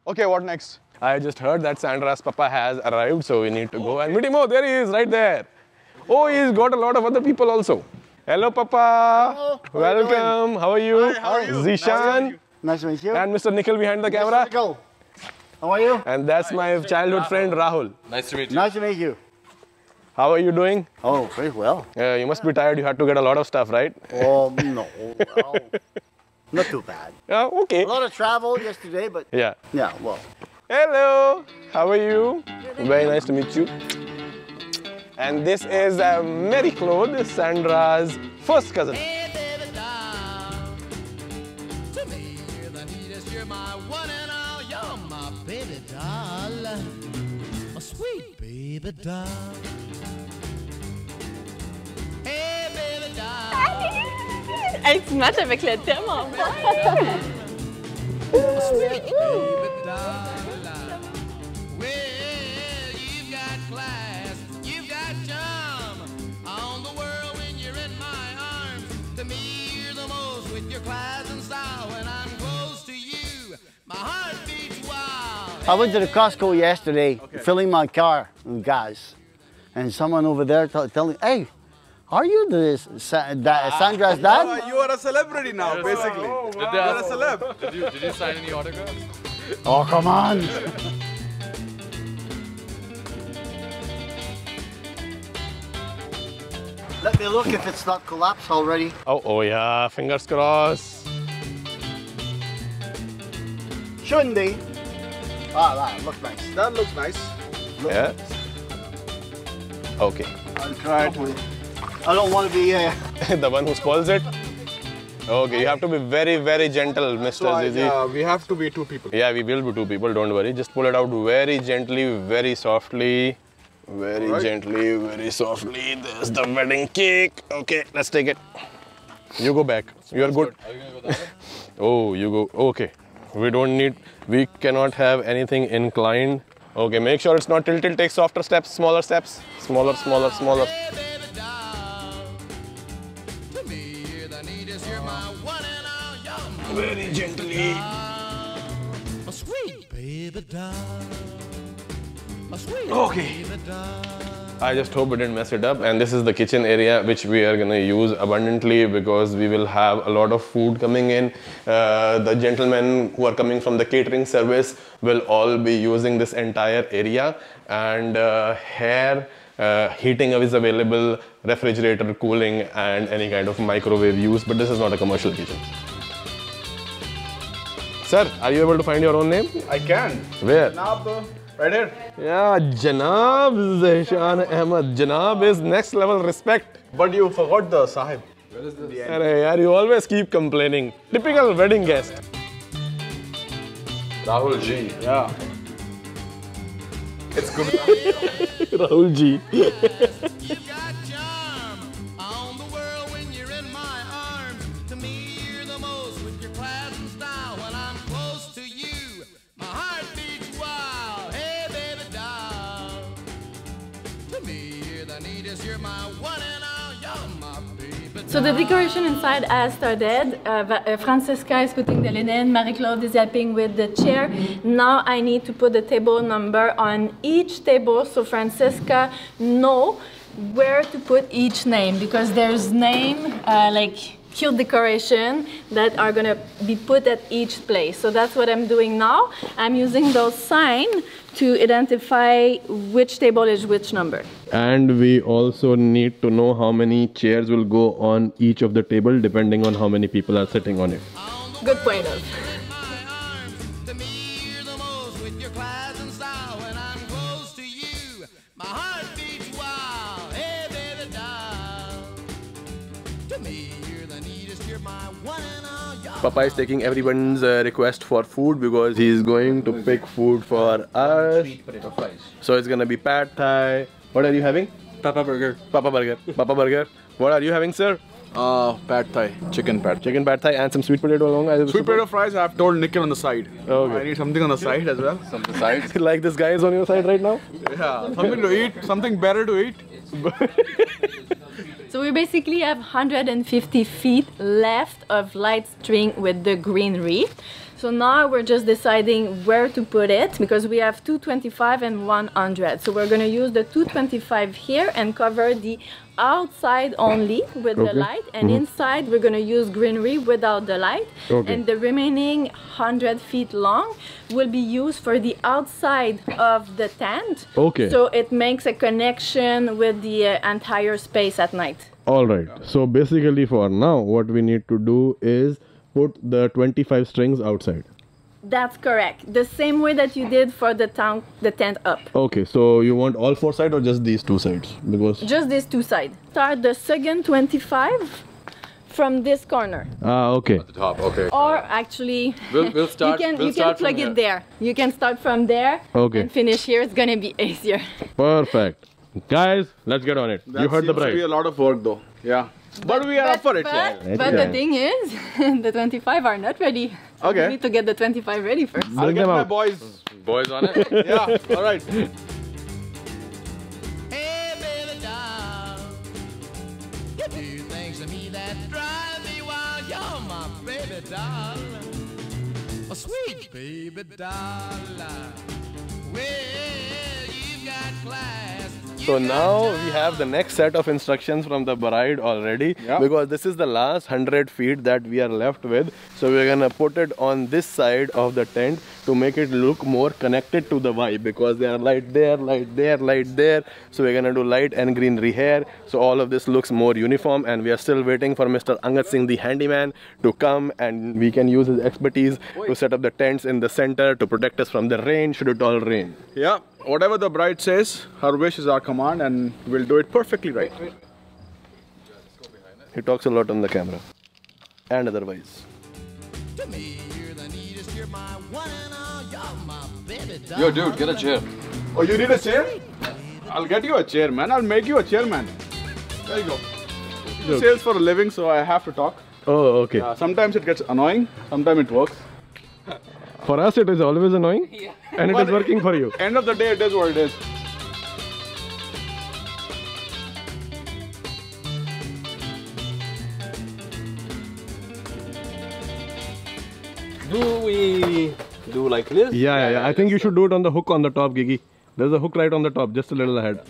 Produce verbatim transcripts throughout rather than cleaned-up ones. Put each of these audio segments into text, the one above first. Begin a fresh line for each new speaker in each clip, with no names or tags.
Okay, what next?
I just heard that Sandra's papa has arrived, so we need to go and meet him. Oh, there he is, right there. Oh, he's got a lot of other people also. Hello, Papa.
Hello. How
Welcome. How are you?
Hi, how are you?
Zishan.
Nice to meet you.
And Mister Nikhil behind the camera.
Go. How are you?
And that's my childhood friend Rahul.
Nice to meet you.
Nice to meet you.
How are you doing?
Oh, very well.
Uh, you must be tired. You had to get a lot of stuff, right?
Oh, no. Well, not too bad.
Yeah, okay.
A lot of travel yesterday, but
Yeah.
yeah, well.
Hello. How are you? Very nice to meet you. And this is uh, Mary Claude, Sandra's first cousin.
Hey, baby doll. To me, you're the neatest. You're my one and all. You're my baby doll. A sweet baby doll. Hey, baby doll.
Hey, tu matches avec le thème en bas.
A sweet baby doll. Well, you've got class. You've got charm. On the world when you're in my arms. To me, you're the most with your class and style. When I'm close to you, my heart beats wild.
I went to the Costco yesterday, okay. filling my car with gas. And someone over there telling, hey, are you the Sa da Sandra's dad?
Oh, you are a celebrity now, basically.
Oh, wow.
You are a celeb.
Did you, did you sign any autographs?
Oh, come on. Let me look if it's not collapsed already.
Oh, oh yeah, fingers crossed.
Shouldn't be. Ah, that looks nice.
That looks nice.
Look.
Yeah. Okay.
I'll try it with. I don't want to be uh...
The one who spoils it? Okay, you have to be very, very gentle, Mister
So,
Zizi.
yeah, we have to be two people.
Yeah, we will be two people, don't worry. Just pull it out very gently, very softly. Very
right.
gently, very softly. There's the wedding cake. Okay, let's take it. You go back. You are good.
Are you gonna go that way?
Oh, you go. Okay. We don't need, we cannot have anything inclined. Okay, make sure it's not tilted. Take softer steps, smaller steps. Smaller, smaller, smaller.
Hey, baby doll. To me, you're the neatest. You're my one and all. You're my
Very gently.
a sweet baby doll. A sweet
Okay.
baby doll.
I just hope we didn't mess it up. And this is the kitchen area which we are gonna use abundantly because we will have a lot of food coming in. Uh, the gentlemen who are coming from the catering service will all be using this entire area. And uh, here, uh, heating is available, refrigerator, cooling, and any kind of microwave use. But this is not a commercial kitchen. Sir, are you able to find your own name?
I can.
Where?
Janab, right here.
Yeah, Janab Zishan Ahmed. Janab is next level respect.
But you forgot the Sahib.
Where is this?
Arey yaar, you always keep complaining. Typical wedding guest.
Rahul Ji.
Yeah.
It's good.
Rahul Ji.
You got charm on the world when you're in my arms. To me, you're the most with your class and style. When I'm close to you, my heart beats wild. Hey, baby doll. To me, you're the neatest. You're my one and all. You're my baby doll.
So the decoration inside has started. Uh, Va- uh, Francesca is putting the linen, Marie-Claude is helping with the chair. Now I need to put the table number on each table so Francesca know where to put each name because there's name uh, like cute decoration that are gonna be put at each place. So that's what I'm doing now. I'm using those signs to identify which table is which number.
And we also need to know how many chairs will go on each of the table depending on how many people are sitting on it.
Good point of.
my arms. To me, you're the most with your class and style. When I'm close to you, my heart beats wild. Hey, baby doll. To me, you're the neatest. You're my one and all. You're
Papa is taking everyone's uh, request for food because he's going to pick food for us.
Sweet potato fries.
So it's gonna be pad thai. What are you having?
Papa burger.
Papa burger. Papa burger. What are you having, sir?
Uh, pad thai, chicken pad.
Chicken pad thai and some sweet potato along. I
Sweet potato fries, I've told Nikhil on the side.
Okay.
I need something on the side as well.
Some besides.
Like this guy is on your side right now?
Yeah, something to eat, something better to eat.
So we basically have one hundred fifty feet left of light string with the greenery. So now we're just deciding where to put it because we have two twenty-five and one hundred. So we're going to use the two twenty-five here and cover the outside only with the light, and inside we're going to use greenery without the light.
Okay.
And the remaining one hundred feet long will be used for the outside of the tent.
Okay.
So it makes a connection with the uh, entire space at night.
All right. So basically for now, what we need to do is put the twenty-five strings outside.
That's correct. The same way that you did for the town, the tent up.
Okay, so you want all four sides or just these two sides? Because
Just these two sides. Start the second twenty-five from this corner.
ah, okay.
The top. Okay.
Or actually,
We'll- we'll start-
you can,
we'll
you can
start from
plug
here.
it there. You can start from there
Okay.
and finish here. It's gonna be easier.
Perfect. Guys, let's get on it.
That
you heard the
seems to be a
bride.
lot of work though. Yeah. But we are up for it.
But,
yeah.
but
Yeah.
the thing is, the twenty-five are not ready.
Okay.
We need to get the twenty-five ready first.
I'll
Bring
get
them
my
out.
boys.
Boys on it.
Yeah. All right.
Hey, baby doll, you do things to me that drive me wild. You're my baby doll, a sweet baby doll. Well, you've got class.
So now we have the next set of instructions from the bride already,
Yeah.
because this is the last one hundred feet that we are left with. So we're gonna put it on this side of the tent to make it look more connected to the vibe, because there are light there, light there, light there. So we're gonna do light and greenery here. So all of this looks more uniform, and we are still waiting for Mister Angad Singh, the handyman, to come, and we can use his expertise to set up the tents in the center to protect us from the rain should it all rain.
Yeah. Whatever the bride says, her wish is our command, and we'll do it perfectly right.
He talks a lot on the camera and otherwise.
To me, you're the neatest. You're my one and all. You're my baby doll.
Yo, dude, get a chair.
Oh, you need a chair? I'll get you a chair, man. I'll make you a chairman. There you go. He sales for a living, so I have to talk.
Oh, okay.
Uh, sometimes it gets annoying. Sometimes it works.
For us, it is always annoying, and it is working for you.
End of the day, it is what it is.
Do we do like this?
Yeah, yeah, yeah. I think you should do it on the hook on the top, Gigi. There's a hook right on the top, just a little ahead.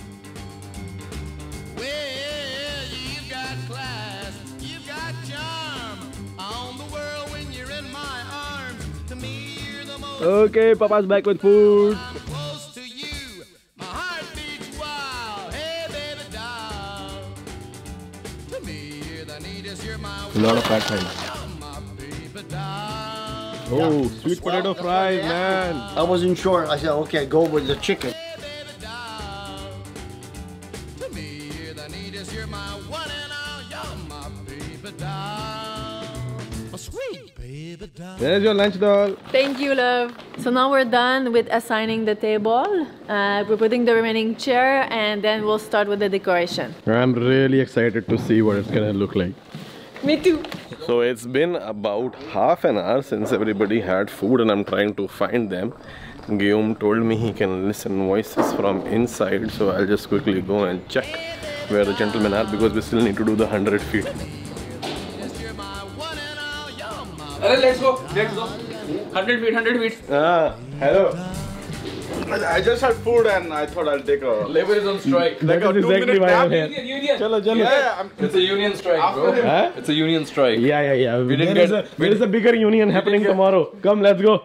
Well, you've got class, you've got charm. On the world when you're in my arms. To me, you're the most.
Okay, Papa's back with food.
I'm close to you. My heart beats wild. Hey, baby doll. To me, you're the neatest. You're my
A lot of fat fries.
You're my baby doll.
Oh, sweet potato fries, man.
I wasn't sure. I said, okay, go with the chicken.
Hey, baby doll. To me, you're the neatest. You're my one and all. You're my baby doll. A sweet baby doll.
There's your lunch doll.
Thank you, love. So now we're done with assigning the table. Uh, we're putting the remaining chair, and then we'll start with the decoration.
I'm really excited to see what it's gonna look like.
Me too.
So it's been about half an hour since everybody had food, and I'm trying to find them. Guillaume told me he can listen voices from inside, so I'll just quickly go and check where the gentlemen are, because we still need to do the one hundred feet.
You're my one and all. You're my
Alright, let's go. Let's go. one hundred feet, one hundred feet.
Ah, hello.
I just had food, and I thought I'll take a
Labor is on strike.
like a
That is
two
exactly
minute
why I'm
nap.
here.
Union, union.
Chalo, chalo.
Yeah, yeah, I'm,
It's a union strike, bro.
After him.
Huh?
It's a union strike.
Yeah, yeah, yeah.
We didn't
there is
get-
a,
we
there is a bigger union happening
get-
tomorrow. Come, let's go.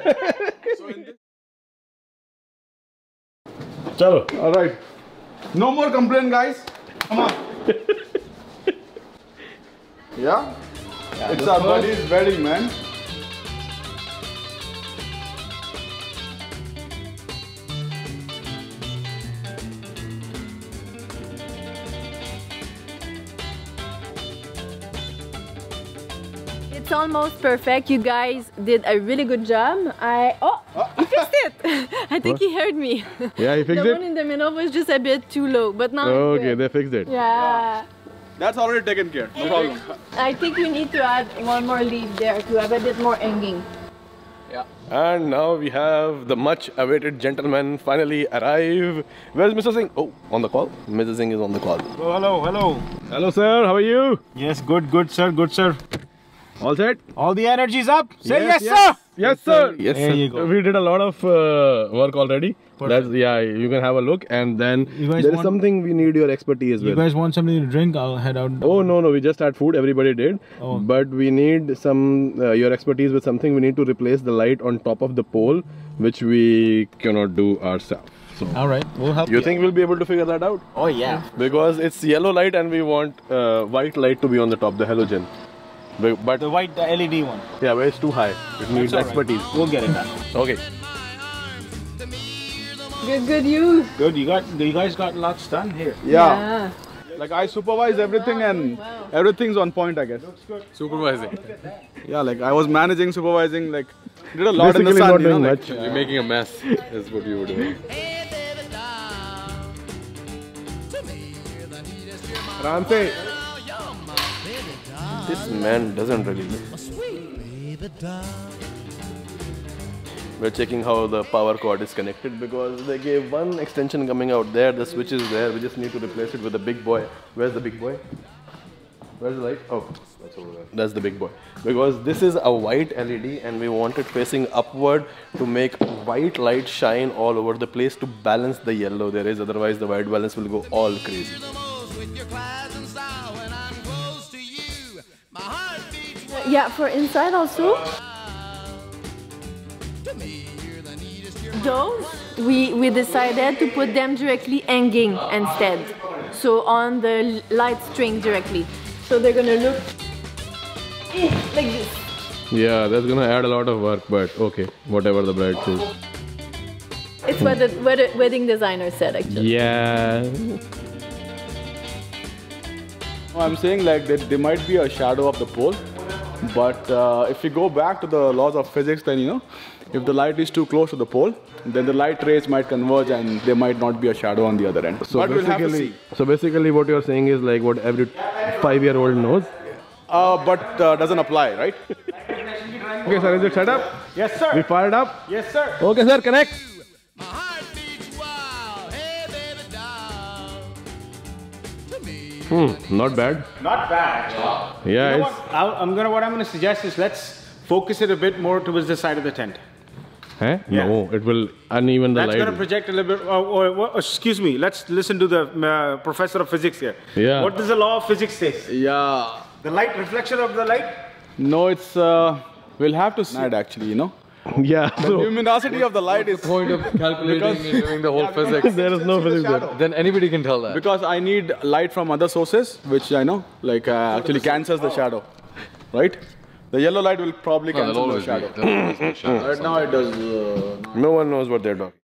Chalo.
all right. No more complaint, guys. Come on. Yeah? It's our buddy's wedding, man.
It's almost perfect. You guys did a really good job. I oh, he fixed it. I think he heard me.
Yeah, he fixed
the
it?
one in the middle was just a bit too low, but now it's
Okay,
good.
they fixed it.
Yeah.
That's already taken care. No problem.
I think we need to add one more leaf there to have a bit more hanging.
And now we have the much awaited gentleman finally arrive. Where's Mister Singh? Oh, on the call. Missus Singh is on the call.
Oh, hello, hello.
Hello, sir. How are you?
Yes, good, good, sir, good, sir. All set?
All the energy's up. Say yes,
yes.
sir.
Yes, sir.
Yes,
There
sir.
you go.
We did a lot of uh, work already. That's, yeah, you can have a look, and then
You guys
there is
want-
something we need your expertise
You
with.
guys want something to drink? I'll head out.
Oh no no, we just had food. Everybody did,
Oh.
but we need some uh, your expertise with something. We need to replace the light on top of the pole, which we cannot do ourselves. So,
All right, we'll help
you think we'll be able to figure that out?
Oh yeah.
Because it's yellow light and we want uh, white light to be on the top, the halogen. But, but
The white the L E D one.
yeah, but it's too high. It needs
all right.
expertise.
We'll get it done.
Okay.
Good, good use.
Good. You got. You guys got lots done here.
Yeah. Like I supervise everything and
Wow.
everything's on point, I guess.
Supervising.
Yeah, like I was managing, supervising, like did a lot in the
Basically
sun,
not
you know,
doing
like,
much.
You're making a mess, is what you were doing.
Hey, baby doll. To me, you're the neatest, you're my
Rante,
girl, you're my baby doll.
This man doesn't really look.
My sweet baby doll.
We're checking how the power cord is connected because they gave one extension coming out there. The switch is there. We just need to replace it with the big boy. Where's the big boy? Where's the light? Oh, that's over there. That's the big boy. Because this is a white L E D and we want it facing upward to make white light shine all over the place to balance the yellow there is. Otherwise, the white balance will go all crazy.
You're the most with your class and style when I'm close to you. My heart beats wild.
Yeah, for inside also.
To me, you're the neatest, you're my
Those, we, we decided to put them directly hanging instead. So on the l- light string directly. So they're gonna look like this.
yeah, that's gonna add a lot of work, but okay, whatever the bride says.
It's what the what the wedding designer said actually.
Yeah.
I'm saying like that there might be a shadow of the pole, but uh, if you go back to the laws of physics, then you know, if the light is too close to the pole, then the light rays might converge and there might not be a shadow on the other end.
So
but we'll have to
basically,
see.
so basically, what you're saying is like what every five-year-old knows.
Uh, but uh, doesn't apply, right?
Okay, sir, is it set up?
Yes, sir.
We fired up.
Yes, sir.
Okay, sir, connect.
My heart beats wild. Hey, baby doll. To me,
Hmm, not bad.
Not bad.
Yeah,
You know
it's,
what? I'll, I'm gonna. What I'm gonna suggest is let's focus it a bit more towards the side of the tent.
huh? No, it will uneven the
That's
light.
gonna project a little bit. Oh, oh, oh, excuse me. Let's listen to the uh, professor of physics here.
Yeah.
What does the law of physics say?
Yeah.
The light reflection of the light.
No, it's uh, we'll have to see it actually, you know.
Yeah.
The
So
luminosity of the light is
Point of calculating and doing the whole physics.
there is no physics there.
Then anybody can tell that.
because I need light from other sources, which I know, like uh, actually cancels the shadow, right? The yellow light will probably
No, there'll
cancel the
always be.
shadow.
There'll always be shadows.
Right now it does. Uh,
No one knows what they're talking.